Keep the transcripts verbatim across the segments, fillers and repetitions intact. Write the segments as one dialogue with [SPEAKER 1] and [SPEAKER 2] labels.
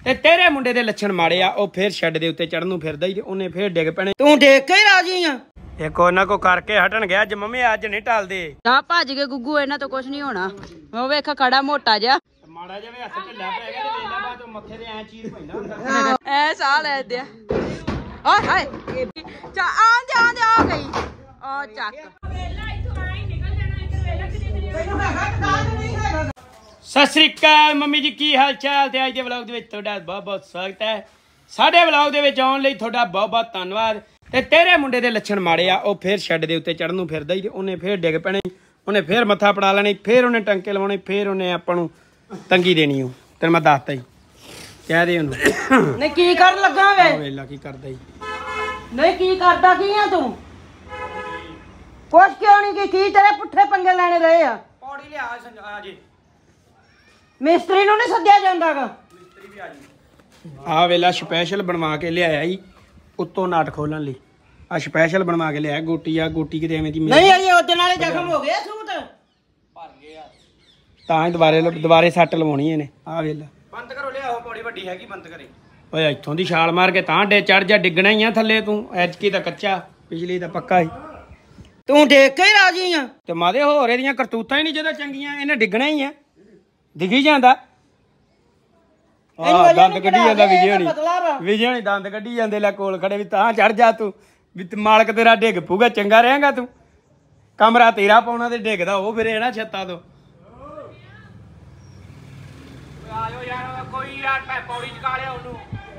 [SPEAKER 1] ਤੇ ਤੇਰੇ ਮੁੰਡੇ ਦੇ ਲੱਛਣ ਮਾੜੇ ਆ। ਉਹ ਫੇਰ ਸ਼ੈੱਡ ਦੇ ਉੱਤੇ ਚੜਨ ਨੂੰ ਫਿਰਦਾ ਹੀ ਤੇ ਉਹਨੇ ਫੇਰ ਡਿੱਗ ਪੈਣੇ। ਤੂੰ ਦੇਖ ਕੇ ਹੀ ਰਾਜੀ ਆ। ਇੱਕ ਉਹਨਾਂ ਕੋ ਕਰਕੇ ਹਟਣ ਗਿਆ ਅੱਜ ਮੰਮੀ ਅੱਜ ਨਹੀਂ ਟਲਦੇ।
[SPEAKER 2] ਜਾ ਭੱਜ ਕੇ ਗੁੱਗੂ ਇਹਨਾਂ ਤੋਂ ਕੁਛ ਨਹੀਂ ਹੋਣਾ। ਉਹ ਵੇਖ ਖੜਾ ਮੋਟਾ ਜਿਹਾ
[SPEAKER 1] ਮਾੜਾ ਜਿਹਾ ਹੱਥ ਢਿੱਲਾ ਪੈ ਗਿਆ ਤੇ ਵੇਲਾ ਬਾਅਦ ਮੱਥੇ ਤੇ ਐ ਚੀਰ ਪੈਂਦਾ ਹੁੰਦਾ
[SPEAKER 2] ਐ ਸਾਹ ਲੈ ਦਿਆ। ਓਏ ਹਾਏ ਚਾ ਆਂਦੇ ਆਂਦੇ ਆ ਗਈ ਆ ਚੱਕ।
[SPEAKER 1] ਸਤਿ ਸ੍ਰੀ ਅਕਾਲ ਮੰਮੀ ਜੀ, ਕੀ ਹਾਲ ਚਾਲ? ਤੇ ਅੱਜ ਦੇ ਵਲੌਗ ਦੇ ਵਿੱਚ ਤੁਹਾਡਾ ਬਹੁਤ ਬਹੁਤ ਸਵਾਗਤ ਹੈ। ਸਾਡੇ ਵਲੌਗ ਦੇ ਵਿੱਚ ਆਉਣ ਲਈ ਤੁਹਾਡਾ ਬਹੁਤ ਬਹੁਤ ਧੰਨਵਾਦ। ਤੇ ਤੇਰੇ ਮੁੰਡੇ ਦੇ ਲੱਛਣ ਮਾੜੇ ਆ। ਉਹ ਫੇਰ ਸ਼ੈੱਡ ਦੇ ਉੱਤੇ ਚੜਨ ਨੂੰ ਫਿਰਦਾ ਹੀ ਤੇ ਉਹਨੇ ਫੇਰ ਡਿੱਗ ਪੈਣੇ। ਉਹਨੇ ਫੇਰ ਮੱਥਾ ਪੜਾ ਲੈਣੀ, ਫੇਰ ਉਹਨੇ ਟੰਕੇ ਲਵਾਉਣੇ, ਫੇਰ ਉਹਨੇ ਆਪਾਂ ਨੂੰ ਤੰਗੀ ਦੇਣੀ। ਉਹ ਤੈਨੂੰ ਮੈਂ ਦੱਸਤਾ ਹੀ, ਕਹਿ ਦੇ ਉਹਨੂੰ।
[SPEAKER 2] ਨਹੀਂ ਕੀ ਕਰਨ ਲੱਗਾ ਵੇ?
[SPEAKER 1] ਵੇਲਾ ਕੀ ਕਰਦਾ ਹੀ
[SPEAKER 2] ਨਹੀਂ ਕੀ ਕਰਦਾ ਕੀ ਆ ਤੂੰ? ਕੁਛ ਕਿਉਂ ਨਹੀਂ ਕੀ ਕੀ ਤੇਰੇ ਪੁੱਠੇ ਪੰਗੇ ਲੈਣੇ ਰਹੇ ਆ?
[SPEAKER 1] ਪੌੜੀ ਲਿਆ ਆ ਜੀ।
[SPEAKER 2] ਮਿਸਤਰੀ ਨੂੰ ਨਹੀਂ ਸੱਦਿਆ ਜਾਂਦਾਗਾ?
[SPEAKER 1] ਮਿਸਤਰੀ ਵੀ ਆ ਜੀ। ਆ ਵੇਲਾ ਸਪੈਸ਼ਲ ਬਣਵਾ ਕੇ ਲਿਆਇਆ ਜੀ ਉੱਤੋਂ ਨਾਟ ਖੋਲਣ ਲਈ। ਆ ਸਪੈਸ਼ਲ ਬਣਵਾ ਕੇ ਲਿਆਇਆ। ਗੋਟੀ ਆ ਗੋਟੀ ਕਿਤੇ ਐਵੇਂ ਦੀ
[SPEAKER 2] ਨਹੀਂ ਅਜੇ ਉਹਦੇ ਨਾਲੇ ਜ਼ਖਮ ਹੋ ਗਏ ਸੂਤ
[SPEAKER 1] ਭਰ ਗਏ ਆ ਤਾਂ ਹੀ ਦੁਬਾਰੇ ਦੁਬਾਰੇ ਸੱਟ ਲਵਾਉਣੀ ਇਹਨੇ। ਆ ਵੇਲਾ ਬੰਦ ਕਰੋ, ਲਿਆਓ ਪੌੜੀ ਵੱਡੀ ਹੈਗੀ ਬੰਦ ਕਰੇ। ਓਏ ਇੱਥੋਂ ਦੀ ਛਾਲ ਮਾਰ ਕੇ ਤਾਂ ਡੇ ਚੜ ਜਾ, ਡਿੱਗਣਾ ਹੀ ਆ ਥੱਲੇ ਤੂੰ। ਐਤਕੀ ਤਾਂ ਕੱਚਾ, ਪਿਛਲੀ ਤਾਂ ਪੱਕਾ ਹੀ।
[SPEAKER 2] ਤੂੰ ਦੇਖ ਕੇ ਹੀ ਰਾਜੀ ਆ।
[SPEAKER 1] ਤੇ ਮਾਦੇ ਹੋਰ ਇਹਦੀਆਂ ਕਰਤੂਤਾਂ ਹੀ ਨਹੀਂ ਜਦੋਂ ਚੰਗੀਆਂ। ਇਹਨੇ ਡਿੱਗਣਾ ਹੀ ਆ, ਡਿੱਗੀ ਜਾਂਦਾ। ਆਹ ਦੰਦ ਕੱਢੀ ਜਾਂਦਾ ਵਿਜੇ ਹੋਣੀ। ਵਿਜੇ ਹੋਣੀ ਦੰਦ ਕੱਢੀ ਜਾਂਦੇ ਲੈ ਕੋਲ ਖੜੇ ਵੀ ਤਾਂ ਚੜ ਜਾ ਤੂੰ ਵੀ ਮਾਲਕ ਤੇਰਾ ਡਿੱਗ ਪੂਗਾ, ਚੰਗਾ ਰਹੇਗਾ ਤੂੰ। ਕਮਰਾ ਤੇਰਾ ਪਾਉਣਾ ਤੇ ਡਿੱਗਦਾ ਉਹ ਫਿਰੇ ਨਾ ਛੱਤਾਂ ਤੋਂ। ਆਜੋ ਯਾਰ ਕੋਈ ਯਾਰ ਪੌੜੀ ਚਕਾ ਲਿਆ ਉਹਨੂੰ।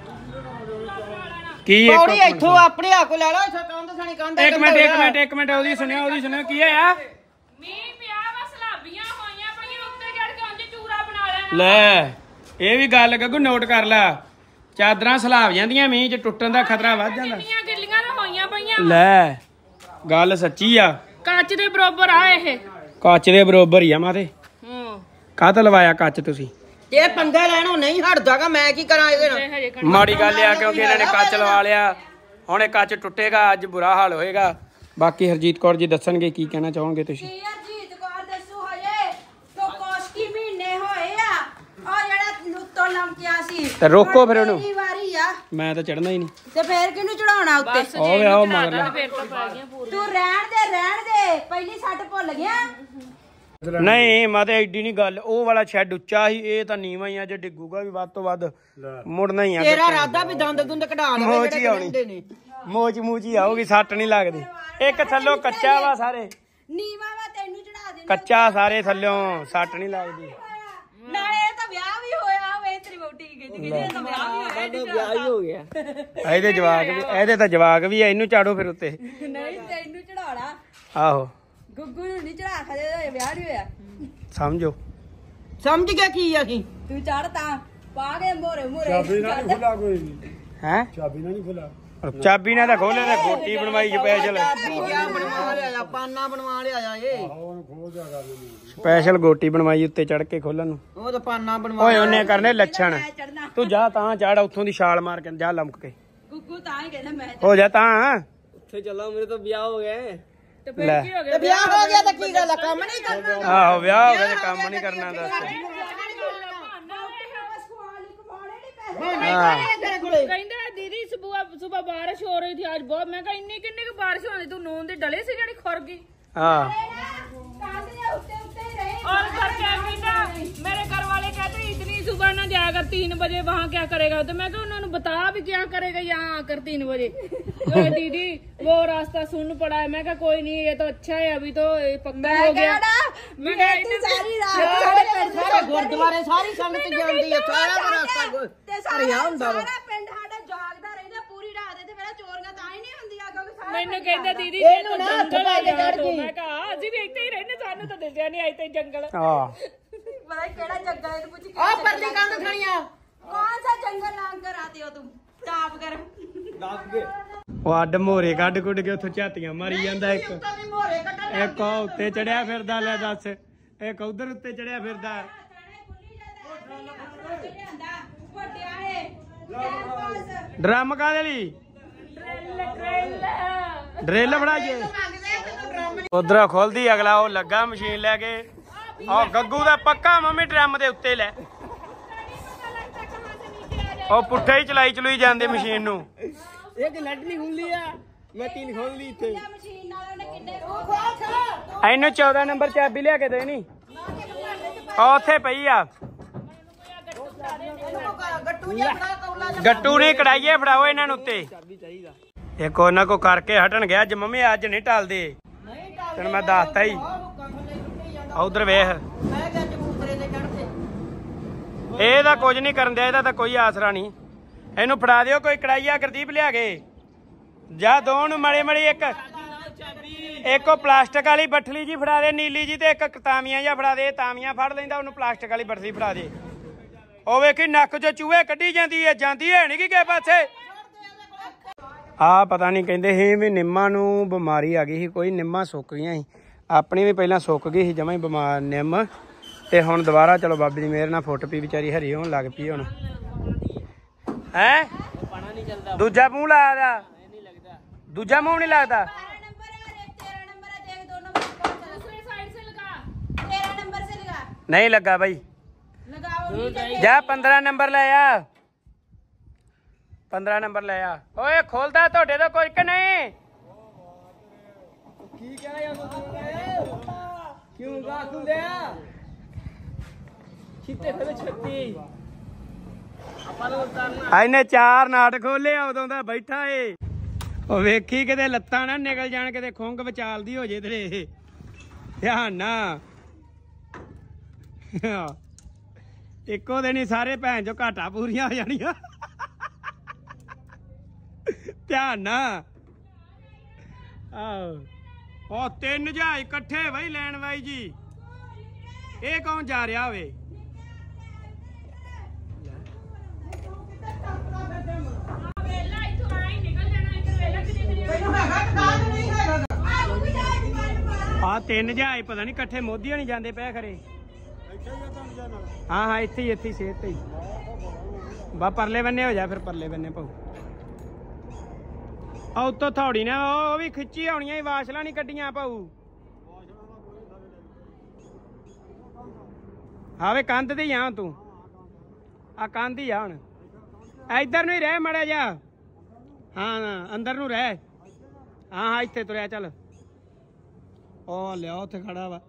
[SPEAKER 1] ਕੀ
[SPEAKER 2] ਪੌੜੀ ਇੱਥੋਂ ਆਪਣੇ ਆ ਕੋ ਲੈ ਲਾ। ਇੱਥੋਂ ਕੰਧ ਸਣੀ ਕੰਧ।
[SPEAKER 1] ਇੱਕ ਮਿੰਟ ਇੱਕ ਮਿੰਟ ਇੱਕ ਮਿੰਟ ਉਹਦੀ ਸੁਣਿਓ ਉਹਦੀ ਸੁਣਿਓ ਕੀ ਹੋਇਆ?
[SPEAKER 3] ਮੀਂਹ ਪਿਆ ਵਾ, ਸਲਾਬੀਆਂ ਹੋਈਆਂ ਪਈਆਂ, ਉੱਤੇ ਚੜ ਕੇ ਉਂਝ ਚੂਰਾ ਬਣਾ ਲੈਣਾ।
[SPEAKER 1] ਲੈ ਇਹ ਵੀ ਗੱਲ ਗੱਗੂ ਨੋਟ ਕਰ ਲੈ। ਚਾਦਰਾਂ ਸਲਾਬ ਜਾਂਦੀਆਂ, ਮੀਂਹ ਚ ਟੁੱਟਣ ਦਾ ਖਤਰਾ ਵੱਧ ਜਾਂਦਾ।
[SPEAKER 3] ਗਿੱਲੀਆਂ ਗਿੱਲੀਆਂ ਤਾਂ ਹੋਈਆਂ ਪਈਆਂ।
[SPEAKER 1] ਲੈ ਗੱਲ ਸੱਚੀ ਆ।
[SPEAKER 3] ਕੱਚ ਦੇ ਬਰਾਬਰ ਆ ਇਹ।
[SPEAKER 1] ਕੱਚ ਦੇ ਬਰੋਬਰ ਹੀ ਆ ਮਾਤੇ।
[SPEAKER 3] ਹੂੰ
[SPEAKER 1] ਕਾਹਤ ਲਵਾਇਆ ਕੱਚ ਤੁਸੀਂ?
[SPEAKER 2] ਇਹ ਪੰਗਾ ਲੈਣੋਂ ਨਹੀਂ ਹਟਦਾਗਾ। ਮੈਂ ਕੀ ਕਰਾਂ ਇਹਦੇ ਨਾਲ?
[SPEAKER 1] ਮਾੜੀ ਗੱਲ ਆ ਕਿਉਂਕਿ ਇਹਨਾਂ ਨੇ ਕੱਚ ਲਵਾ ਲਿਆ। ਹੁਣ ਇਹ ਕੱਚ ਟੁੱਟੇਗਾ, ਅੱਜ ਬੁਰਾ ਹਾਲ ਹੋਏਗਾ। ਬਾਕੀ ਹਰਜੀਤ ਕੌਰ ਜੀ ਦੱਸਣਗੇ ਕੀ ਕਹਿਣਾ ਚਾਹੋਗੇ ਤੁਸੀਂ।
[SPEAKER 4] ਹਰਜੀਤ ਕੌਰ ਦੱਸੋ ਹਜੇ ਤੋਂ ਕੁਛ ਕੀ ਮਹੀਨੇ ਹੋਏ ਆ। ਉਹ ਜਿਹੜਾ ਲੁੱਤੋਂ ਲੰਕਿਆ ਸੀ
[SPEAKER 1] ਤੇ ਰੋਕੋ ਫਿਰ ਉਹਨੂੰ।
[SPEAKER 4] ਪਹਿਲੀ ਵਾਰੀ ਆ
[SPEAKER 1] ਮੈਂ ਤਾਂ ਚੜਨਾ ਹੀ ਨਹੀਂ।
[SPEAKER 4] ਤੇ ਫੇਰ ਕਿਹਨੂੰ ਚੜਾਉਣਾ ਉੱਤੇ?
[SPEAKER 1] ਉਹ ਵੇ ਉਹ ਮਗਰ ਲੈ।
[SPEAKER 4] ਤੂੰ ਰਹਿਣ ਦੇ ਰਹਿਣ ਦੇ, ਪਹਿਲੀ ਸੱਟ ਭੁੱਲ ਗਿਆ।
[SPEAKER 1] ਨਹੀਂ ਮਾਤੇ ਐਡੀ ਨਹੀਂ ਗੱਲ। ਉਹ ਵਾਲਾ ਸ਼ੈੱਡ ਉੱਚਾ ਸੀ, ਇਹ ਤਾਂ ਨੀਵਾਂ ਹੀ ਆ। ਜੇ ਡਿੱਗੂਗਾ ਵੀ ਵੱਧ ਤੋਂ ਵੱਧ ਮੁੜਨਾ ਹੀ ਆ।
[SPEAKER 2] ਤੇਰਾ ਇਰਾਦਾ ਵੀ ਦੰਦ ਦੁੰਦ ਕਢਾ ਲਵੇ
[SPEAKER 1] ਮੋਚ ਹੀ ਆਉਣੀ, ਮੋਚ ਮੂਚ ਹੀ ਆਊਗੀ, ਸੱਟ ਨਹੀਂ ਲੱਗਦੀ। ਇੱਕ ਥੱਲੋਂ ਕੱਚਾ ਵਾ ਸਾਰੇ,
[SPEAKER 4] ਨੀਵਾ ਵਾ ਤੈਨੂੰ ਚੜਾ ਦੇ।
[SPEAKER 1] ਕੱਚਾ ਸਾਰੇ ਥੱਲੋਂ, ਸੱਟ ਨਹੀਂ ਲੱਗਦੀ।
[SPEAKER 4] ਨਾਲੇ ਇਹ ਤਾਂ ਵਿਆਹ ਵੀ ਹੋਇਆ ਵੇ। ਤੇਰੀ ਵੋਟੀ ਕੀ ਕਹਿੰਦੀ ਕਿ ਇਹ ਤਾਂ ਵਿਆਹ ਵੀ ਹੋਇਆ।
[SPEAKER 2] ਵਿਆਹ ਹੀ ਹੋ ਗਿਆ।
[SPEAKER 1] ਇਹਦੇ ਜਵਾਕ ਵੀ, ਇਹਦੇ ਤਾਂ ਜਵਾਕ ਵੀ ਆ। ਇਹਨੂੰ ਚਾੜੋ ਫਿਰ ਉੱਤੇ।
[SPEAKER 4] ਨਹੀਂ ਤੈਨੂੰ ਚੜਾਉਣਾ।
[SPEAKER 1] ਆਹੋ
[SPEAKER 4] ਗੁੱਗੂ ਨੂੰ ਨਹੀਂ ਚੜਾ ਖਦੇ, ਵਿਆਹ ਨਹੀਂ ਹੋਇਆ।
[SPEAKER 1] ਸਮਝੋ।
[SPEAKER 2] ਸਮਝ ਗਿਆ ਕੀ ਆ ਕੀ?
[SPEAKER 4] ਤੂੰ ਚੜ ਤਾਂ ਪਾ ਕੇ ਮੋਰੇ ਮੋਰੇ।
[SPEAKER 5] ਚਾਬੀ ਨਾਲ ਨਹੀਂ ਖੁੱਲਾ ਕੋਈ ਵੀ।
[SPEAKER 1] ਹੈ
[SPEAKER 5] ਚਾਬੀ ਨਾਲ ਨਹੀਂ ਖੁੱਲਾ।
[SPEAKER 1] ਚਾਬੀ ਨਾਲ ਤਾਂ ਖੋਲੇ ਤੇ ਗੋਟੀ ਬਣਵਾਈ ਸਪੈਸ਼ਲ।
[SPEAKER 2] ਬਣਵਾ ਲਿਆ, ਪਾਨਾ ਬਣਵਾ ਲਿਆ ਏ।
[SPEAKER 5] ਉਹਨੂੰ ਖੋਲ ਜਾ ਕਰ ਲੈਣੀ।
[SPEAKER 1] ਸਪੈਸ਼ਲ ਗੋਟੀ ਬਣਵਾਈ ਉੱਤੇ ਚੜ ਕੇ ਖੋਲਣ ਨੂੰ।
[SPEAKER 2] ਉਹ ਤਾਂ ਪਾਨਾ ਬਣਵਾ।
[SPEAKER 1] ਓਏ ਉਹਨੇ ਕਰਨੇ ਲੱਛਣ। ਤੂੰ ਜਾ ਤਾਂ ਚੜ, ਉੱਥੋਂ ਦੀ ਛਾਲ ਮਾਰ ਕੇ ਜਾ ਲੰਮਕ ਕੇ।
[SPEAKER 4] ਗੁੱਗੂ ਤਾਂ ਹੀ ਕਹਿੰਦਾ ਮੈਂ
[SPEAKER 1] ਹੋ ਜਾ ਤਾਂ।
[SPEAKER 2] ਉੱਥੇ ਚੱਲਾ, ਮੇਰੇ ਤਾਂ ਵਿਆਹ ਹੋ ਗਿਆ।
[SPEAKER 3] ਤੇ ਫਿਰ ਕੀ ਹੋ ਗਿਆ?
[SPEAKER 2] ਤੇ ਵਿਆਹ ਹੋ ਗਿਆ ਤਾਂ ਕੀ ਗੱਲ ਆ? ਕੰਮ ਨਹੀਂ ਕਰਨਾ?
[SPEAKER 1] ਆਹੋ ਵਿਆਹ ਹੋ ਗਿਆ ਤੇ ਕੰਮ ਨਹੀਂ ਕਰਨਾ ਦੱਸ।
[SPEAKER 3] ਕਹਿੰਦੇ ਦੀਦੀ ਸੁਬਹ ਸੁਬਹ ਬਾਰਿਸ਼ ਹੋ ਰਹੀ ਥੀ ਅੱਜ ਬਹੁਤ। ਮੈਂ ਕਿਹਾ ਇੰਨੀ ਕਿੰਨੀ ਕੁ ਬਾਰਿਸ਼ ਹੋਣੀ? ਤੂੰ ਨੂਨ ਦੀ ਡਲੇ ਸੀ ਜਿਹੜੀ ਖੁਰ ਗਈ।
[SPEAKER 1] ਹਾਂ
[SPEAKER 3] और घर क्या कहता मेरे घर वाले कहते इतनी सुबह ना जाया कर, तीन बजे वहाँ क्या करेगा? तो मैं कहा उन्होंने बता भी क्या करेगा यहाँ आकर तीन बजे। तो दीदी वो रास्ता सुन पड़ा है। मैं कहा कोई नहीं, ये तो अच्छा है, अभी तो पक्का हो गया। मैं कहा
[SPEAKER 4] सारी रात
[SPEAKER 2] सारे गुरुद्वारे सारी संगत ਜਾਂਦੀ ਹੈ। ਸਾਰਾ ਰਸਤਾ ਭਰਿਆ ਹੁੰਦਾ ਵਾ।
[SPEAKER 4] ਸਾਰਾ ਪਿੰਡ ਸਾਡਾ ਜਾਗਦਾ ਰਹਿੰਦਾ ਪੂਰੀ ਰਾਤ। ਤੇ ਮੇਰਾ ਚੋਰੀਆਂ ਤਾਂ ਹੀ ਨਹੀਂ ਹੁੰਦੀਆਂ ਕਿਉਂਕਿ ਸਾਰਾ
[SPEAKER 3] ਮੈਨੂੰ ਕਹਿੰਦਾ ਦੀਦੀ
[SPEAKER 2] ਇਹਨੂੰ ਨਾ ਹੱਥ ਪਾ ਕੇ ਚੜ ਗਈ।
[SPEAKER 3] ਮੈਂ ਕਹਾ ਅਸੀਂ ਵੀ ਇੱਥੇ ਹੀ ਰਹਿੰਦੇ, ਸਾਨੂੰ ਤਾਂ ਦੱਸਿਆ ਨਹੀਂ ਇੱਥੇ ਜੰਗਲ।
[SPEAKER 1] ਹਾਂ
[SPEAKER 4] ਪਤਾ ਕਿਹੜਾ ਜੰਗਲ ਇਹਨੂੰ ਪੁੱਛ ਕੇ
[SPEAKER 2] ਆ ਪਰਲੀ ਕੰਧ ਖਣੀਆਂ।
[SPEAKER 4] ਕੌਣ ਸਾ ਜੰਗਲ ਨਾਮ ਕਰ ਆਤੇ ਹੋ ਤੁਮ? ਟਾਪ ਕਰ
[SPEAKER 1] ਉਹ ਅੱਡ ਮੋਰੇ ਕੱਢ ਕੁੱਢ ਕੇ ਉੱਥੋਂ ਝਾਤੀਆਂ ਮਾਰੀ ਜਾਂਦਾ। ਇੱਕ
[SPEAKER 2] ਵੀ ਮੋਰੇ ਕੱਢਣ
[SPEAKER 1] ਇੱਕ ਉਹ ਉੱਤੇ ਚੜਿਆ ਫਿਰਦਾ। ਲੈ ਦੱਸ, ਇੱਕ ਉਧਰ ਉੱਤੇ ਚੜਿਆ ਫਿਰਦਾ। ਡਰਮ ਕਾਹਦੇ ਲਈ? ਡਰਿੱਲ ਫੜਾਈਏ। ਉਧਰ ਖੋਲਦੀ ਅਗਲਾ ਉਹ ਲੱਗਾ ਮਸ਼ੀਨ ਲੈ ਕੇ। ਆਹ ਗੱਗੂ ਦਾ ਪੱਕਾ ਮੰਮੀ ਡਰਮ ਦੇ ਉੱਤੇ ਲੈ। ਉਹ ਪੁੱਠੇ ਹੀ ਚਲਾਈ ਚਲੂਈ ਜਾਂਦੇ ਮਸ਼ੀਨ ਨੂੰ।
[SPEAKER 2] ਇੱਕ ਨਟ ਨਹੀਂ ਖੁੱਲੀ ਆ, ਮੈਂ ਤਿੰਨ ਖੋਲ ਲਈ ਇੱਥੇ।
[SPEAKER 4] ਮਸ਼ੀਨ ਨਾਲ ਉਹਨੇ ਕਿੰਨੇ ਖੋਲ
[SPEAKER 1] ਇਹਨੂੰ ਚੌਦਾਂ ਨੰਬਰ ਚਾਬੀ ਲਿਆ ਕੇ ਦੇ ਨੀ, ਉਹ ਉੱਥੇ ਪਈ ਆ। ਗੱਟੂ ਨਹੀਂ ਕੜਾਈਏ ਫੜਾਓ ਇਹਨਾਂ ਨੂੰ ਉੱਤੇ। ਇੱਕ ਉਹਨਾਂ ਕੋ ਕਰਕੇ ਹਟਣ ਗਿਆ ਅੱਜ ਮੰਮੀ, ਅੱਜ ਨਹੀਂ ਟਲਦੇ ਤੈਨੂੰ ਮੈਂ ਦੱਸਤਾ ਹੀ। ਉਧਰ ਵੇਖ, ਇਹਦਾ ਕੁਝ ਨਹੀਂ ਕਰਨ ਦਿਆ, ਇਹਦਾ ਤਾਂ ਕੋਈ ਆਸਰਾ ਨਹੀਂ। ਇਹਨੂੰ ਫੜਾ ਦਿਓ ਕੋਈ ਕੜਾਈਆ ਗੁਰਦੀਪ ਲਿਆ ਕੇ ਜਾ, ਦੋ ਨੂੰ ਮੜੇ ਮੜੀ। ਇੱਕ ਇੱਕ ਉਹ ਪਲਾਸਟਿਕ ਵਾਲੀ ਬੱਠਲੀ ਜੀ ਫੜਾ ਦੇ ਨੀਲੀ ਜੀ, ਤੇ ਇੱਕ ਤਾਮੀਆਂ ਜਾਂ ਫੜਾ ਦੇ। ਤਾਮੀਆਂ ਫੜ ਲੈਂਦਾ, ਉਹਨੂੰ ਪਲਾਸਟਿਕ ਵਾਲੀ ਬੱਠਲੀ ਫੜਾ ਦੇ। ਉਹ ਵੇਖੀ ਨੱਕ ਚੋਂ ਚੂਹੇ ਕੱਢੀ ਜਾਂਦੀ ਹੈ, ਜਾਂਦੀ ਹੈ ਨੀ ਕਿਸੇ ਪਾਸੇ। ਆ ਪਤਾ ਨਹੀਂ ਕਹਿੰਦੇ ਸੀ ਵੀ ਨਿੰਮਾਂ ਨੂੰ ਬਿਮਾਰੀ ਆ ਗਈ ਸੀ ਕੋਈ, ਨਿੰਮਾਂ ਸੁੱਕ ਗਈਆਂ ਸੀ। ਆਪਣੀ ਵੀ ਪਹਿਲਾਂ ਸੁੱਕ ਗਈ ਸੀ ਜਮਾਂ ਹੀ ਬਿਮਾਰ ਨਿੰਮ, ਤੇ ਹੁਣ ਦੁਬਾਰਾ ਚਲੋ ਬਾਬੇ ਦੀ ਮਿਹਰ ਨਾਲ ਫੁੱਟ ਪਈ, ਵਿਚਾਰੀ ਹਰੀ ਹੋਣ ਲੱਗ ਪਈ ਹੁਣ। ਹੈ ਦੂਜਾ ਮੂੰਹ ਲਾਇਆ, ਦੂਜਾ ਮੂੰਹ ਨਹੀਂ ਲੱਗਦਾ। नहीं लगा भाई, जा पंद्रह नंबर ले आ, पंद्रह नंबर ले आ। ओए खोलदा तोड़े तो कोई के नहीं। ਇਹਨੇ ਚਾਰ ਨਾਟ ਖੋਲੇ ਉਦੋਂ ਦਾ ਬੈਠਾ ਏ। ਉਹ ਵੇਖੀ ਕਿਤੇ ਲੱਤਾਂ ਨਾ ਨਿਕਲ ਜਾਣ, ਕਿਤੇ ਖੁੰਗ ਵਿਚਾਲਦੀ ਹੋ ਜੇ ਤੇਰੇ, ਧਿਆਨ ਨਾ। ਇੱਕੋ ਦਿਨ ਹੀ ਸਾਰੇ ਭੈਣ ਚੋ ਘਾਟਾ ਪੂਰੀਆਂ ਹੋ ਜਾਣੀਆਂ, ਧਿਆਨ ਨਾ। ਆਹੋ ਉਹ ਤਿੰਨ ਜਹਾਜ਼ ਇਕੱਠੇ ਬਈ ਲੈਣ ਬਾਈ ਜੀ। ਇਹ ਕੌਣ ਜਾ ਰਿਹਾ ਹੋਵੇ? ਆ ਤਿੰਨ ਜਹਾਜ਼ ਪਤਾ ਨਹੀਂ ਇਕੱਠੇ ਮੋਦੀ ਨਹੀਂ ਜਾਂਦੇ ਪਏ ਖਰੇ। हाँ हाँ इत्थे ही इत्थे ही सेहत ही बा परले बन्ने हो जा, फिर परले बन्ने पाऊ आ उत्तों थोड़ी ने वो भी खिच्ची होनी, वाशला नहीं कड्डियां पाऊ। हाँ वे कंध ते ही आ तू, आ कंध ही आ हुण इधर नूं ही रह मड़ा जा। हाँ अंदर नूं रह। हाँ हाँ इत्थे तुरया चल। ओ लिया उत्थे खड़ा वा,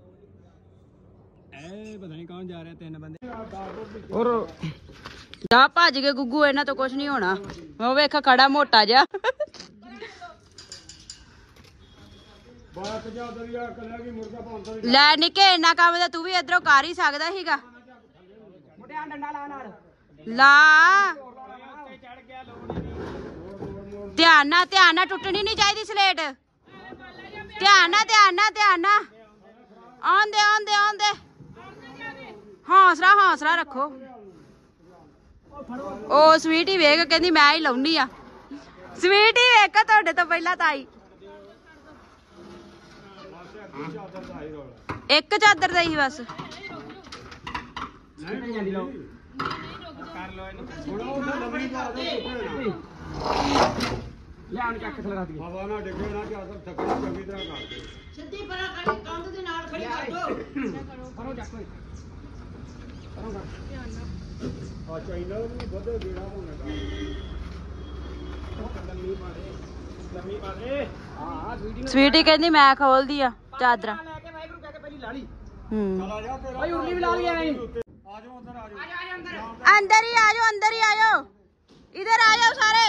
[SPEAKER 1] पता नहीं कौन जा रहा है। तीन बंदे और
[SPEAKER 2] जा भज के गुग्गू, इन्हां तो कुछ नहीं होना। वो वेख खड़ा मोटा जा। लै निके इन्ना काम तो तू भी इधरों कर ही सकदा सीगा। ला ध्यान ना, ध्यान ना, टुटनी नहीं चाहिए स्लेट। ध्यान ना, ध्यान ना, ध्यान ना। आंदे आंदे आंदे, हौसला हौसला रखो। ओ स्वीटी वेख कहंदी मैं ही लाउनी आ। स्वीटी वेख तुहाडे तो पहला ताई एक चादर दा ही बस। स्वीटी कहती मैं खोल दिया चादर। अंदर ही आ जाओ, अंदर ही आ जाओ, इधर आ जाओ सारे।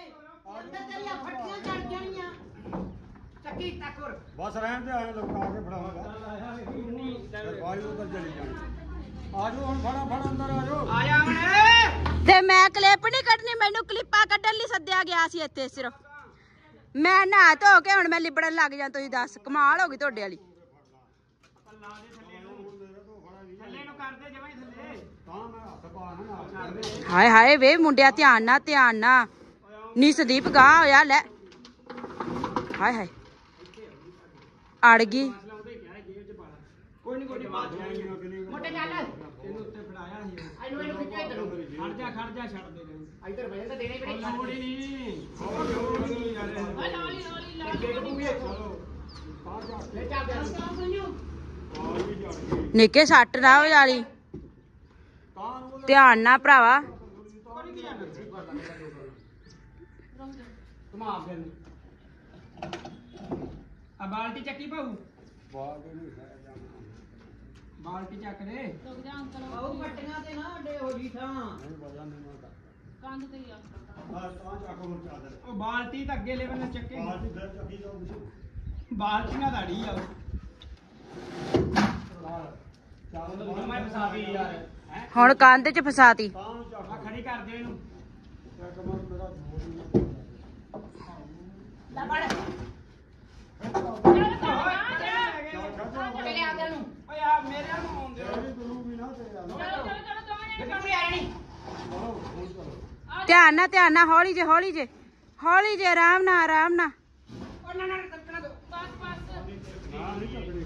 [SPEAKER 5] बस रहने दे, लोग आगे बढ़ाऊंगा। वायु उधर चली जाए। आ जाओ हम, फड़ा फड़ा अंदर आ जाओ। आ जा
[SPEAKER 2] ते मैं क्लिप नहीं कटनी, मैनू क्लिपा कड्ढन लई सद्दिया गया सी इत्थे। सिर्फ मैं नहा धो के हुण मैं लिबड़न लग जा। तुसीं दस कमाल हो गई तुहाडे वाली। हाय हाय वे मुंडिया, ध्यान ना, ध्यान ना। नी संदीप गाह होया लै। हाय हाय अड़ गई। निके सट ना हो जाली, ध्यान ना भरावा।
[SPEAKER 1] ਘੁਮਾ ਫਿਰ ਆ ਬਾਲਟੀ ਚੱਕੀ ਪਾਉ
[SPEAKER 5] ਬਾਗ ਨਹੀਂ ਖਾਇਆ ਜਾਣਾ
[SPEAKER 1] ਬਾਲਟੀ ਚੱਕ ਦੇ
[SPEAKER 3] ਰੁਕ ਜਾ ਅੰਕਲ
[SPEAKER 6] ਆਉ ਪੱਟੀਆਂ ਤੇ ਨਾ ਅੱਡੇ ਹੋ ਜੀ ਥਾਂ
[SPEAKER 5] ਨਹੀਂ ਵਜਾ ਨਹੀਂ ਮਾਤਾ
[SPEAKER 3] ਕੰਧ ਤੇ ਹੀ ਆ
[SPEAKER 5] ਬਸ ਤਾਂ ਚੱਕ ਹੁਣ ਚਾਦਰ
[SPEAKER 1] ਉਹ ਬਾਲਟੀ ਤਾਂ ਅੱਗੇ ਲੈਵਲ ਨਾਲ ਚੱਕੇ
[SPEAKER 5] ਬਾਹਰ ਦੀ ਫਿਰ ਚੱਕੀ ਜਾਓ ਤੁਸੀਂ
[SPEAKER 1] ਬਾਲਟੀਆਂ ਦਾ ਢੀ ਆ
[SPEAKER 5] ਚਾਦਰ
[SPEAKER 1] ਜਮਾ ਹੀ ਫਸਾ ਗਈ ਯਾਰ ਹੈ
[SPEAKER 2] ਹੁਣ ਕੰਧ 'ਚ ਫਸਾਤੀ
[SPEAKER 5] ਤਾਂ ਨੂੰ ਚੱਕ
[SPEAKER 1] ਆ ਖੜੀ ਕਰ ਦੇ ਇਹਨੂੰ
[SPEAKER 5] ਚੱਕ ਮਰ ਮੇਰਾ ਜੋੜ ਨਹੀਂ
[SPEAKER 3] ਲੈ ਫੜ
[SPEAKER 1] ਚਲੇ ਆ ਨੂੰ ਓਏ ਆ ਮੇਰੇ ਨੂੰ ਆਉਂਦੇ
[SPEAKER 5] ਤੇਰੀ ਗੁਰੂ ਵੀ ਨਾ ਤੇਰਾ ਨਾ
[SPEAKER 3] ਚਲੋ ਚਲੋ ਚਲੋ ਦੋਵੇਂ ਜਣੇ
[SPEAKER 1] ਕਿੱਥੇ ਆ ਨਹੀਂ
[SPEAKER 5] ਚਲੋ ਫੋਨ ਕਰੋ
[SPEAKER 2] ਧਿਆਨ ਨਾਲ ਧਿਆਨ ਨਾਲ ਹੌਲੀ ਜੇ ਹੌਲੀ ਜੇ ਹੌਲੀ ਜੇ ਆਰਾਮ ਨਾਲ ਆਰਾਮ ਨਾਲ
[SPEAKER 1] ਉਹ ਨਾ ਨਾ ਟੱਕਣਾ ਦੋ
[SPEAKER 3] ਪਾਸ ਪਾਸ
[SPEAKER 5] ਨਾ ਨਹੀਂ ਚੱਕਣੀ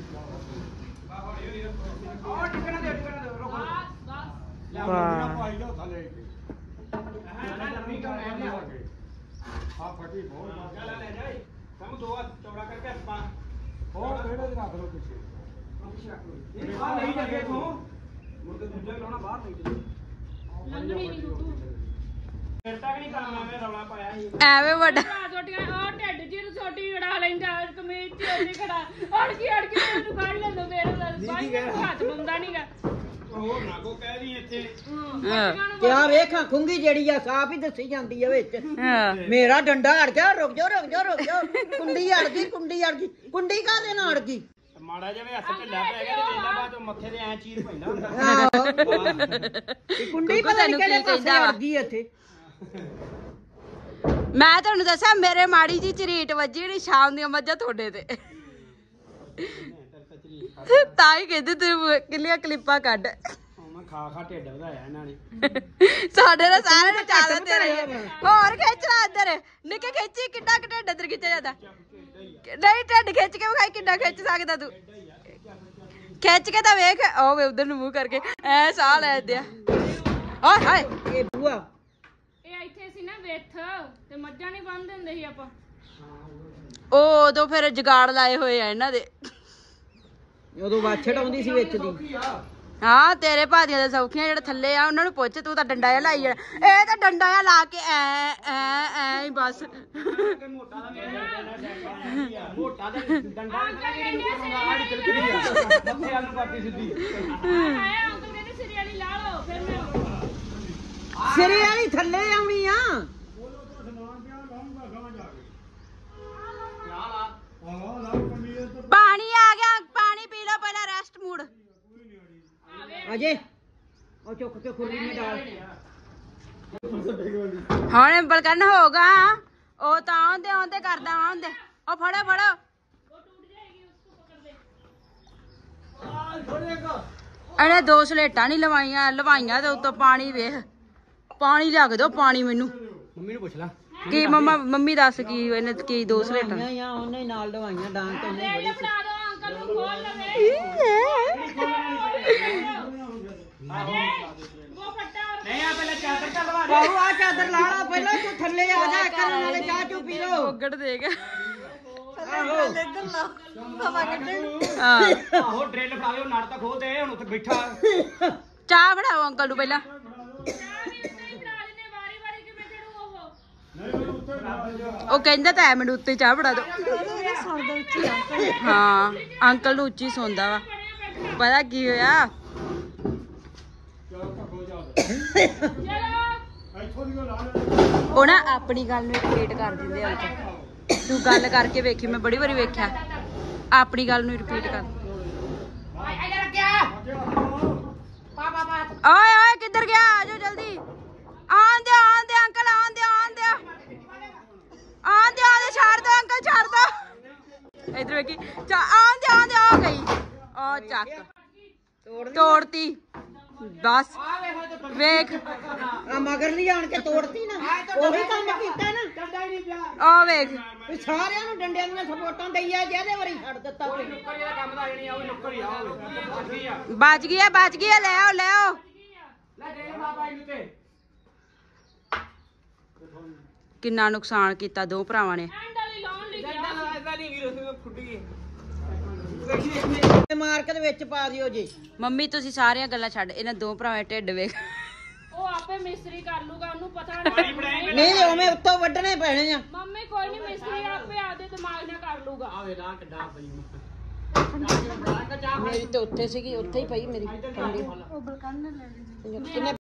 [SPEAKER 1] ਉਹ ਟਿਕਣਾ ਦੇ ਟਿਕਣਾ ਦੇ ਰੁਕੋ
[SPEAKER 3] ਬਸ ਬਸ
[SPEAKER 5] ਲੈ
[SPEAKER 2] ਵਾਹ।
[SPEAKER 5] ਨਾ ਪਾਈ ਜਾਓ ਥੱਲੇ
[SPEAKER 1] ਹਾਂ ਨਾ ਜਮੀ ਕਾ ਲੈ ਲਿਆ
[SPEAKER 5] ਆ ਫਟੀ ਬਹੁਤ
[SPEAKER 1] ਚੱਲ ਲੈ ਜਾਈ ਸਾਨੂੰ ਦੋ ਹੱਥ ਚੌੜਾ ਕਰਕੇ ਪਾ
[SPEAKER 5] ਉਹ ਕਿਹੜੇ ਦੇ ਰੱਖ ਲਓ ਪਿੱਛੇ
[SPEAKER 1] ਇਹ ਆ ਨਹੀਂ ਲੱਗੇ ਤੂੰ ਮੁੜ ਕੇ ਦੂਜਾ ਲਾਉਣਾ ਬਾਹਰ ਨਹੀਂ ਦੇ
[SPEAKER 3] ਲੰਗਣੀ ਨਹੀਂ ਗੁੱਗੂ
[SPEAKER 1] ਫਿਰ ਤੱਕ ਨਹੀਂ ਕੰਮ ਐਵੇਂ ਰੌਲਾ ਪਾਇਆ ਸੀ
[SPEAKER 2] ਐਵੇਂ ਵੱਡਾ
[SPEAKER 3] ਭਰਾ ਛੋਟੀਆਂ ਉਹ ਢਿੱਡ ਜੀ ਨੂੰ ਛੋਟੀ ਉਡਾ ਲੈਂਦਾ ਕਮੀਜ਼ ਚ ਉਹਨੇ ਖੜਾ ਅੜਕੀ ਅੜਕੀ ਮੈਨੂੰ ਕੱਢ ਲੈਂਦਾ ਮੇਰੇ ਬਾਈ ਨੂੰ ਹੱਥ ਬੰਦਾ ਨਹੀਂਗਾ
[SPEAKER 1] ਹੋਰ ਨਾ ਕੋ ਕਹਿ ਦੀ ਇੱਥੇ
[SPEAKER 6] ਤੇ ਆ ਵੇਖਾਂ ਖੁੰਗੀ ਜਿਹੜੀ ਆ ਸਾਫ ਹੀ ਦੱਸੀ ਜਾਂਦੀ ਆ ਵਿੱਚ
[SPEAKER 2] ਹਾਂ
[SPEAKER 6] ਮੇਰਾ ਡੰਡਾ ਅੜ ਗਿਆ ਰੁਕ ਜਾ ਰੁਕ ਜਾ ਰੁਕ ਜਾ ਕੁੰਡੀ ਅੜ ਗਈ ਕੁੰਡੀ ਅੜ ਗਈ ਕੁੰਡੀ ਕਾਹਦੇ ਨਾਲ ਅੜ ਗਈ
[SPEAKER 1] ਮਾੜਾ ਜਿਹਾ ਹੱਥ ਢਿੱਲਾ ਪੈ ਗਿਆ ਤੇ ਵੇਲਾ ਬਾਅਦ ਮੱਥੇ ਤੇ ਐ ਚੀਰ ਪੈਂਦਾ ਹੁੰਦਾ
[SPEAKER 6] ਆਹੋ ਇਹ ਕੁੰਡੀ
[SPEAKER 2] ਗੁੱਗੂ
[SPEAKER 6] ਪਤਾ ਨਹੀਂ
[SPEAKER 2] ਤੈਨੂੰ
[SPEAKER 6] ਕਿਹੜੇ
[SPEAKER 2] ਕੀ
[SPEAKER 6] ਪਾਸੇ
[SPEAKER 2] ਕਹਿੰਦਾ ਵਾ?
[SPEAKER 6] ਅੜ ਗਈ ਇੱਥੇ
[SPEAKER 2] ਮੈਂ ਤੁਹਾਨੂੰ ਦੱਸਿਆ ਮੇਰੇ ਮਾੜੀ ਜੀ ਚਰੀਟ ਵੱਜੀ ਨਹੀਂ ਸ਼ਾਮ ਦੀਆਂ ਮੱਝਾਂ ਤੁਹਾਡੇ ਤੇ ਤਾਂ ਹੀ ਕਹਿੰਦੇ ਤੂੰ ਕਿੰਨੀਆਂ ਕਲਿੱਪਾਂ ਕੱਢ
[SPEAKER 1] ਉਹ ਮੈਂ ਖਾ ਖਾ ਢਿੱਡ ਵਧਾਇਆ ਇਹਨਾਂ ਨੇ
[SPEAKER 2] ਸਾਡੇ ਨਾਲ ਸਾਰਿਆਂ ਨੂੰ ਚਾਦਤ ਤੇ ਰਹੀ ਹੋਰ ਖਿੱਚ ਲੈ ਇੱਧਰ ਨਿੱਕੇ ਖਿੱਚੀ ਕਿੱਡਾ ਕਿ ਢਿੱਡ ਅੰਦਰ ਖਿੱਚਿਆ ਜਾਂਦਾ ਨਹੀਂ ਢਿੱਡ ਖਿੱਚ ਕੇ ਵਿਖਾਈ ਕਿੱਡਾ ਖਿੱਚ ਸਕਦਾ ਤੂੰ ਖਿੱਚ ਕੇ ਤਾਂ ਵੇਖ ਉਹ ਵੇ ਉਧਰ ਨੂੰ ਮੂੰਹ ਕਰਕੇ ਐ ਸਾਹ ਲੈਂਦੇ ਆ ਓਏ ਹਾਏ
[SPEAKER 6] ਇਹ ਬੂਆ
[SPEAKER 3] ਇਹ ਇੱਥੇ ਸੀ ਨਾ ਵਿੱਥ ਤੇ ਮੱਝਾਂ ਨਹੀਂ ਬੰਨ੍ਹਦੇ ਹੁੰਦੇ ਸੀ ਆਪਾਂ
[SPEAKER 2] ਉਹ ਉਦੋਂ ਫਿਰ ਜਗਾੜ ਲਾਏ ਹੋਏ ਆ ਇਹਨਾਂ ਦੇ
[SPEAKER 6] ਉਦੋਂ ਵਾਛੜ ਆਉਂਦੀ ਸੀ ਵਿੱਚ ਦੀ
[SPEAKER 2] ਹਾਂ ਤੇਰੇ ਭਾਦੀਆਂ ਦੇ ਸੌਖੀਆਂ ਜਿਹੜੇ ਥੱਲੇ ਆ ਉਹਨਾਂ ਨੂੰ ਪੁੱਛ ਤੂੰ ਤਾਂ ਡੰਡਾ ਜਿਹਾ ਲਾਈ ਜਾਣਾ ਇਹ ਤਾਂ ਡੰਡਾ ਜਿਹਾ ਲਾ ਕੇ ਐ ਐ ਐ ਹੀ ਬਸ
[SPEAKER 1] ਮੋਟਾ ਦਾ ਮੋਟਾ ਦਾ ਡੰਡਾ
[SPEAKER 3] ਅੰਕਲ ਕਹਿੰਦੇ ਸਿਰੇ ਵਾਲੀ
[SPEAKER 1] ਮੱਥੇ ਵੱਲ ਨੂੰ ਕਰਦੀ ਸਿੱਧੀ
[SPEAKER 3] ਹਾਏ ਅੰਕਲ ਕਹਿੰਦੇ ਸਿਰੇ ਵਾਲੀ ਲਾ ਲਓ ਫਿਰ ਮੈਂ
[SPEAKER 6] ਸਿਰੇ ਵਾਲੀ ਥੱਲੇ ਆਉਣੀ ਆ
[SPEAKER 5] ਉਹਦਾ ਤਾਂ ਸਮਾਨ ਪਿਆ ਲਾਉਂਗਾ ਗਾਂ ਜਾ ਕੇ ਆਹ ਲਾ ਕੰਡੀ ਤੇ
[SPEAKER 2] ਪਾਣੀ ਆ ਗਿਆ ਪਾਣੀ ਪੀ ਲਓ ਪਹਿਲਾਂ ਰੈਸਟ ਮੂਡ
[SPEAKER 6] ਅਜੇ ਉਹ ਚੁੱਕ ਕੇ ਖੁਰਲੀ ਨੇ ਡਾਲ
[SPEAKER 2] ਹੁਣ ਬਲਕਨ ਹੋਗਾ ਉਹ ਤਾਂ ਆਉਂਦੇ ਆਉਂਦੇ ਕਰਦਾ ਆਉਂਦੇ ਉਹ ਫੜੋ ਫੜੋ ਇਹਨੇ ਦੋ ਸਲੇਟਾਂ ਨਹੀਂ ਲਵਾਈਆਂ ਲਵਾਈਆਂ ਤੇ ਉੱਤੋਂ ਪਾਣੀ ਵੇਖ ਪਾਣੀ ਲਿਆ ਕੇ ਦਿਓ ਪਾਣੀ ਮੈਨੂੰ
[SPEAKER 1] ਮੰਮੀ ਨੂੰ ਪੁੱਛ ਲੈ
[SPEAKER 2] ਕੀ ਮੰਮਾ ਮੰਮੀ ਦੱਸ ਕੀ ਇਹਨੇ ਕੀ ਦੋ ਸਲੇਟਾਂ
[SPEAKER 6] ਦਵਾਈਆਂ ਆ ਉਹਨੇ ਨਾਲ ਦਵਾਈਆਂ ਡਾਂਗ ਤੇ ਉਹਨੇ ਬੜੀ
[SPEAKER 3] ਬਣਾ ਦੋ ਅੰਕਲ ਨੂੰ ਖੋਲ ਲਵੇ ਉਹ ਫੱਟਾ
[SPEAKER 1] ਨਹੀਂ ਆ ਪਹਿਲਾਂ ਚਾਦਰ ਤਾਂ ਲਵਾ ਦੇ
[SPEAKER 6] ਬਾਹੂ ਆ ਚਾਦਰ ਲਾ ਲਾ ਪਹਿਲਾਂ ਤੂੰ ਥੱਲੇ ਆ ਜਾ ਕਰਨ ਵਾਲੇ ਚਾਹ ਚੂ ਪੀ ਲੋ
[SPEAKER 2] ਗੋਗੜ ਦੇਗਾ
[SPEAKER 6] ਆਹੋ
[SPEAKER 2] ਹਾਂ
[SPEAKER 1] ਆਹੋ ਡਰਿੱਲ ਫੜਾ ਲਿਓ ਨੜ ਤਾਂ ਖੋਲ ਦੇ ਹੁਣ ਉੱਥੇ ਬੈਠਾ
[SPEAKER 2] ਚਾਹ ਫੜਾਓ ਅੰਕਲ ਨੂੰ ਪਹਿਲਾਂ
[SPEAKER 3] ਚਾਹ ਵੀ ਉੱਤੇ ਹੀ ਬਣਾ ਲੈਨੇ ਵਾਰੀ ਵਾਰੀ ਕਿਵੇਂ ਚੜੂ ਉਹ
[SPEAKER 5] ਨਹੀਂ ਮੈਨੂੰ ਉੱਤੇ ਬਣਾ ਦੇ
[SPEAKER 2] ਉਹ ਕਹਿੰਦਾ ਤਾਂ ਹੈ ਮੈਨੂੰ ਉੱਤੇ ਚਾਹ ਫੜਾ ਦੋ ਹਾਂ ਅੰਕਲ ਨੂੰ ਉੱਚੀ ਸੌਂਦਾ ਵਾ ਪਤਾ ਕੀ ਹੋਇਆ
[SPEAKER 5] ਚਲੋ ਕੱਢੋ ਜਾ
[SPEAKER 3] ਚਲੋ
[SPEAKER 5] ਇੱਥੋਂ ਦੀ ਲਾ ਲੈ
[SPEAKER 2] ਉਹ ਨਾ ਆਪਣੀ ਗੱਲ ਨੂੰ ਰਿਪੀਟ ਕਰ ਦਿੰਦੇ ਆ ਤੂੰ ਗੱਲ ਕਰਕੇ ਵੇਖੀ ਮੈਂ ਬੜੀ ਵਾਰੀ ਵੇਖਿਆ ਆਪਣੀ ਗੱਲ ਨੂੰ ਰਿਪੀਟ ਕਰ ਓਏ ਓਏ ਕਿੱਧਰ ਗਿਆ ਆਜੋ ਜਲਦੀ ਆਉਣ ਦਿਓ ਆਉਣ ਦਿਓ ਅੰਕਲ ਆਉਣ ਦਿਓ ਆਉਣ ਦਿਓ ਆਉਣ ਦਿਓ ਆਉਣ ਦਿਓ ਛੱਡ ਦਿਓ ਅੰਕਲ ਛੱਡ ਦਿਓ ਇਧਰ ਵੇਖੀ ਚਾ ਆਉਣ ਦਿਓ ਆਉਣ ਦਿਓ ਆ ਗਈ ਉਹ ਚੱਕ ਤੋੜਤੀ ਬਸ ਵੇਖ
[SPEAKER 6] ਆ ਮਗਰ ਨਹੀਂ ਆਣ ਕੇ ਤੋੜਤੀ ਨਾ ਉਹੀ ਕੰਮ ਕੀਤਾ ਨਾ
[SPEAKER 2] ਆ ਵੇਖ
[SPEAKER 6] ਵੀ ਸਾਰਿਆਂ ਨੂੰ ਡੰਡਿਆਂ ਦੀਆਂ ਸਪੋਰਟਾਂ ਦਈਆ ਜਿਹਦੇ ਵਾਰੀ ਛੱਡ ਦਿੱਤਾ ਕੋਈ
[SPEAKER 1] ਨੁੱਕਰ ਜਿਹੜਾ ਕੰਮ ਦਾ ਜਣੀ ਆ ਉਹ ਨੁੱਕਰ ਹੀ ਆ ਉਹ ਬਚ ਗਈ ਆ
[SPEAKER 2] ਬਚ ਗਈ ਆ ਬਚ ਗਈ ਆ ਲੈ ਆਓ ਲੈ ਆਓ
[SPEAKER 1] ਲੈ ਦੇ ਬਾਬਾ ਜੀ ਤੇ
[SPEAKER 2] ਕਿੰਨਾ ਨੁਕਸਾਨ ਕੀਤਾ ਦੋ ਭਰਾਵਾਂ ਨੇ
[SPEAKER 3] ਐਂਡ ਵਾਲੀ ਲਾਉਣ ਲਈ ਗਿਆ
[SPEAKER 1] ਐਦਾਂ ਨਹੀਂ ਵੀਰ ਉਸ ਫੁੱਟ ਗਈ
[SPEAKER 6] ਮਾਰਕ ਦੇ ਵਿੱਚ ਪਾ ਦਿਓ ਜੀ
[SPEAKER 2] ਮੰਮੀ ਤੁਸੀਂ ਸਾਰੀਆਂ ਗੱਲਾਂ ਛੱਡ ਇਹਨਾਂ ਦੋ ਭਰਾਵਾਂ ਦੇ ਢਿੱਡ ਵੇਖ
[SPEAKER 3] ਉਹ ਆਪੇ ਆਪੇ ਮਿਸਤਰੀ ਕਰ ਲੂਗਾ ਉਹਨੂੰ ਪਤਾ ਨਹੀਂ
[SPEAKER 6] ਨਹੀਂ ਉਵੇਂ ਉੱਤੋਂ ਵੱਢਣੇ ਪੈਣੇ ਆ
[SPEAKER 3] ਮੰਮੀ ਕੋਈ ਨਹੀਂ ਮਿਸਤਰੀ ਆਪੇ ਆਪਦੇ ਦਿਮਾਗ ਨਾਲ ਕਰ ਲੂਗਾ
[SPEAKER 6] ਮੇਰੀ ਤੇ ਉੱਥੇ ਸੀਗੀ ਉੱਥੇ ਹੀ ਪਈ ਮੇਰੀ ਕੰਡੀ ਕਿੰਨੇ